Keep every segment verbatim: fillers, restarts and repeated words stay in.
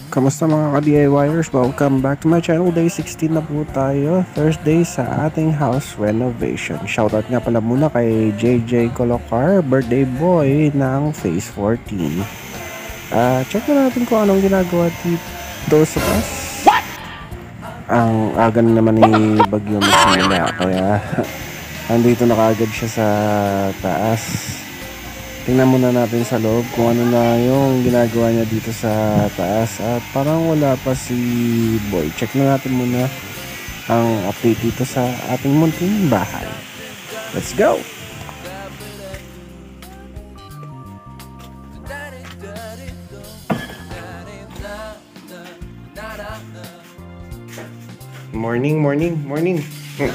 Kamusta mga ka-DIYers? Welcome back to my channel. Day sixteen na po tayo. Thursday sa ating house renovation. Shoutout nga pala muna kay J J Colocar, birthday boy ng Phase fourteen. Uh, check na natin kung anong ginagawa dito sa taas. Ang aga na naman ni Bagyo magsimula. Kaya andito na kaagad siya sa taas. Tingnan muna natin sa loob kung ano na yung ginagawa niya dito sa taas. At parang wala pa si Boy. Check na natin muna ang update dito sa ating munting bahay. Let's go! Morning, morning, morning. Hmm.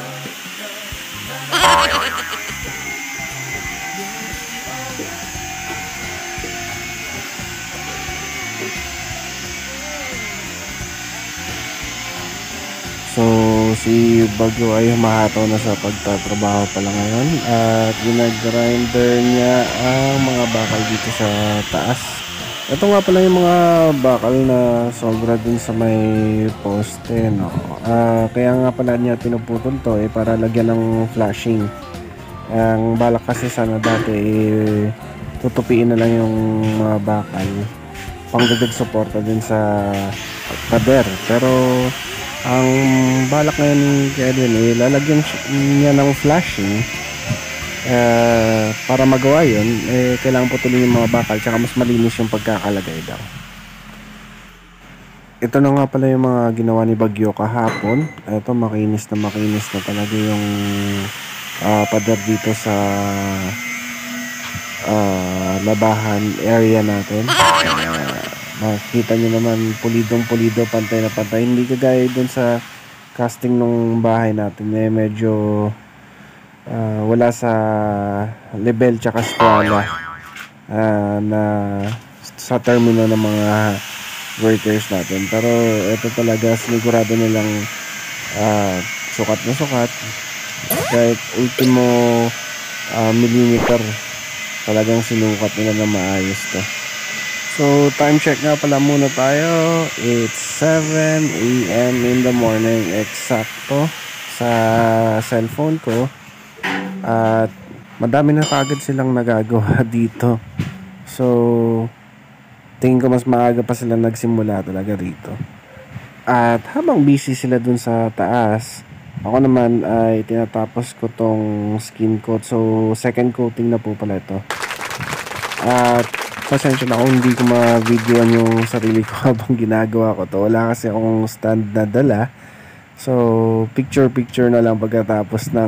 So, si Bagyo ay humahataw na sa pagtatrabaho pala ngayon at ginagrinder niya ang mga bakal dito sa taas. Ito nga pala yung mga bakal na sobra din sa may poste, no? Uh, kaya nga pala niya pinuputol to eh, para lagyan ng flashing. Ang balak kasi sana dati eh, tutupiin na lang yung mga bakal pangdagdag suporta din sa pader. Pero ang balak ngayon ni Edwin eh, lalagyan niya ng flashing uh, para magawa yun eh, kailangan putulin yung mga bakal tsaka mas malinis yung pagkakalagay daw. Ito na nga pala yung mga ginawa ni Bagyo kahapon. Ito makinis na makinis na talaga yung uh, pader dito sa uh, labahan area natin. uh, Makikita nyo naman pulidong pulido, pantay na pantay. Hindi kagaya dun sa casting ng bahay natin eh, medyo uh, wala sa level tsaka skwala uh, na sa termino ng mga workers natin. Pero ito talaga sinigurado nilang uh, sukat na sukat kahit ultimo uh, millimeter talagang sinukat nila na maayos to. So, time check nga pala muna tayo. It's seven A M in the morning. Eksakto sa cellphone ko. At madami na kagad silang nagagawa dito. So, tingin ko mas maaga pa sila nagsimula talaga dito. At habang busy sila dun sa taas, ako naman ay tinatapos ko tong skin coat. So, second coating na po pala ito. At pasensya na kung hindi ko ma-videoan yung sarili ko habang ginagawa ko to. Wala kasi akong stand na dala. So, picture-picture na lang pagkatapos ng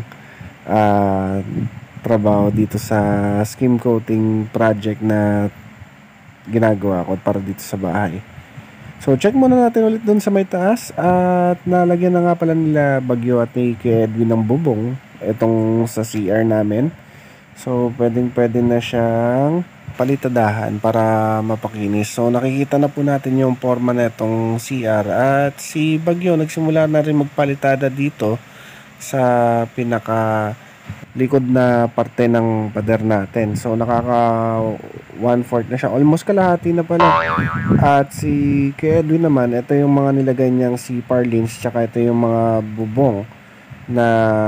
uh, trabaho dito sa skim coating project na ginagawa ko para dito sa bahay. So, check muna natin ulit dun sa may taas. At nalagyan na nga pala nila Bagyo at ni Edwin ng bubong. Itong sa C R namin. So, pwedeng-pwede na siyang palitadahan para mapakinis. So nakikita na po natin yung forma na itong C R at si Bagyo nagsimula na rin magpalitada dito sa pinaka likod na parte ng pader natin. So nakaka one fourth na siya, almost kalahati na pala. At si Edwin naman, ito yung mga nilagay niyang si Parlins tsaka ito yung mga bubong na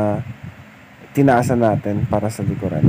tinaasan natin para sa likuran.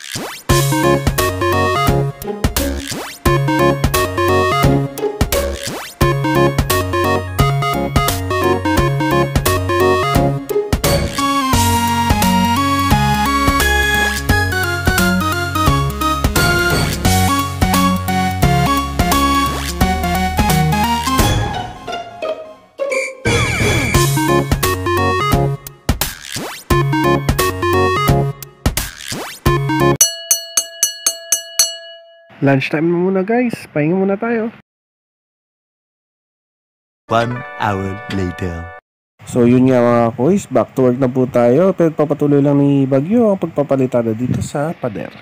Lunchtime na muna guys, pahinga muna tayo. One hour later. So yun nga mga kois, back to work na po tayo. Pero papatuloy lang ni Bagyo ang pagpapalitada dito sa pader.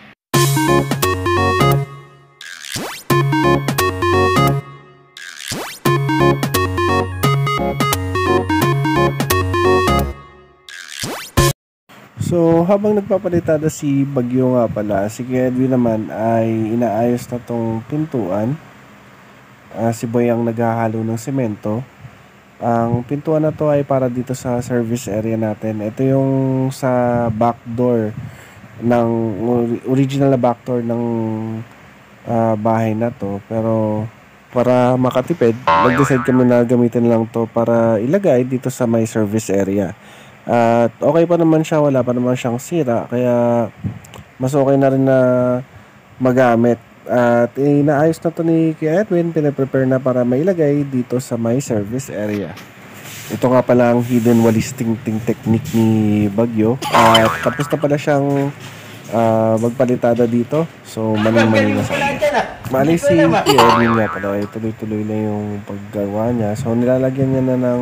So, habang nagpapalitada si Bagyo nga pala, si Kuya Edwin naman ay inaayos na tong pintuan. Uh, si Boy ang naghahalo ng semento. Ang pintuan na to ay para dito sa service area natin. Ito yung sa back door ng original na back door ng uh, bahay na to. Pero para makatipid, nag-decide kami na gamitin lang to para ilagay dito sa may service area. At okay pa naman siya, wala pa naman siyang sira, kaya mas okay na rin na magamit. At inaayos na to ni Kuya Edwin, pinaprepare na para mailagay dito sa my service area. Ito nga pala ang hidden walis ting-ting technique ni Bagyo. At tapos na pala siyang uh, magpalitada dito, so maling-maling na sa kanya. Mali si Kuya Edwin nga pala, ay tuloy-tuloy na yung paggawa niya. So nilalagyan niya na ng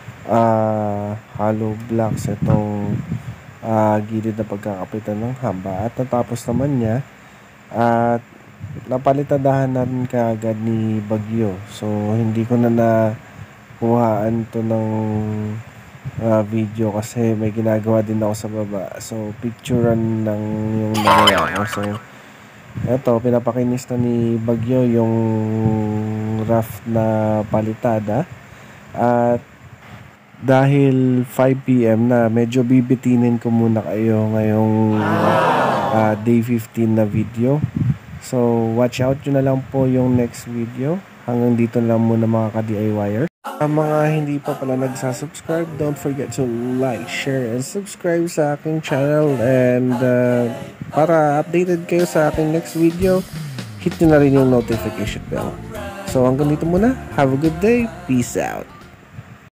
Uh, hollow blocks itong uh, gilid na pagkakapitan ng hamba, at natapos naman niya at napalitadahan na rin kaagad ni Bagyo. So hindi ko na nakuhaan to ng uh, video kasi may ginagawa din ako sa baba, so picturean ng yung nagawa ko. So eto, pinapakinis na ni Bagyo yung rough na palitada. At dahil five p m na, medyo bibitinin ko muna kayo ngayong uh, day fifteen na video. So watch out nyo na lang po yung next video. Hanggang dito lang muna mga ka-D I Y er. Ang mga hindi pa pala nagsasubscribe, don't forget to like, share, and subscribe sa aking channel. And uh, para updated kayo sa aking next video, hit nyo na rin yung notification bell. So hanggang dito muna, have a good day, peace out.